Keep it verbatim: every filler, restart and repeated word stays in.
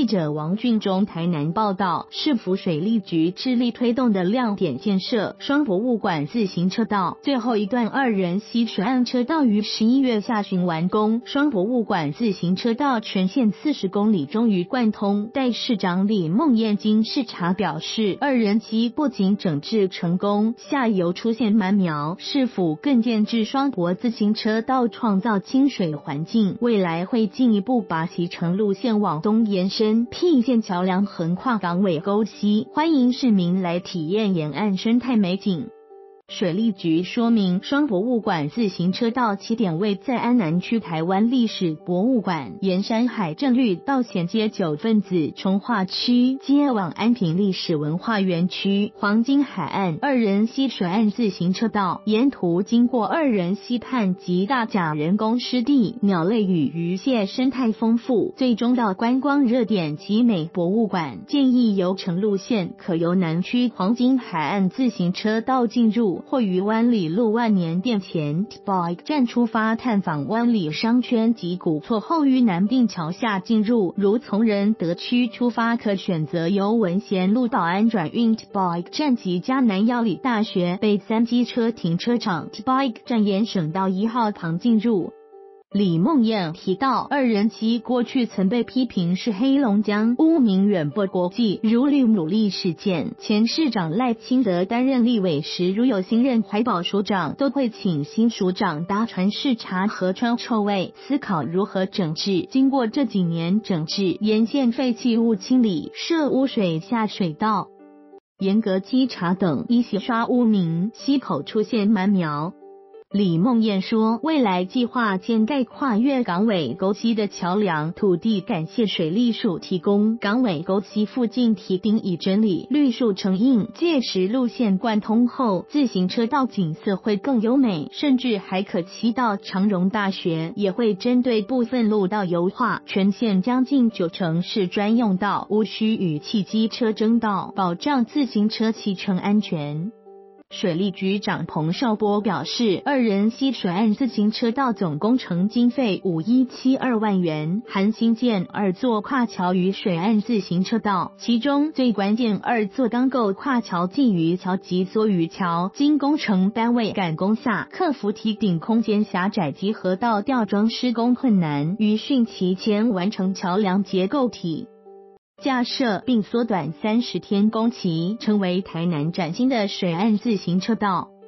记者王俊忠台南报道，市府水利局致力推动的亮点建设双博物馆自行车道最后一段二仁溪水岸车道于十一月下旬完工，双博物馆自行车道全线四十公里终于贯通。代市长李梦燕经视察表示，二仁溪不仅整治成功，下游出现蛮苗，市府更建制双博自行车道，创造清水环境，未来会进一步把骑乘路线往东延伸，辟建桥梁横跨港尾沟溪，欢迎市民来体验沿岸生态美景。水利局说明，双博物馆自行车道起点位在安南区台湾历史博物馆，沿山海镇绿道衔接九份子从化区，接往安平历史文化园区、黄金海岸、二仁溪水岸自行车道，沿途经过二仁溪畔及大甲人工湿地，鸟类与鱼蟹生态丰富，最终到观光热点集美博物馆。建议游程路线可由南区黄金海岸自行车道进入，或于湾里路万年店前 T-Bike 站出发，探访湾里商圈及古厝后于南并桥下进入。如从仁德区出发，可选择由文贤路保安转运 T-Bike 站及嘉南药理大学北三机车停车场 T-Bike 站沿省道一号旁进入。李梦燕提到，二仁溪过去曾被批评是黑龙江，污名远播国际，如绿牡蛎事件。前市长赖清德担任立委时，如有新任环保署长，都会请新署长搭船视察河川臭味，思考如何整治。经过这几年整治，沿线废弃物清理、设污水下水道、严格稽查等，以洗刷污名，溪口出现蛮苗。李梦燕说，未来计划建盖跨越港尾沟溪的桥梁，土地感谢水利署提供，港尾沟溪附近堤顶已整理，绿树成荫，届时路线贯通后，自行车道景色会更优美，甚至还可骑到长荣大学，也会针对部分路道优化，全线将近九成是专用道，无需与汽机车争道，保障自行车骑乘安全。水利局长彭绍波表示，二仁溪水岸自行车道总工程经费五亿一百七十二万元，含新建二座跨桥与水岸自行车道，其中最关键二座钢构跨桥鲫鱼桥及梭鱼桥，经工程单位赶工下，克服堤顶空间狭窄及河道吊装施工困难，于汛期前完成桥梁结构体架设，并缩短三十天工期，成为台南崭新的水岸自行车道。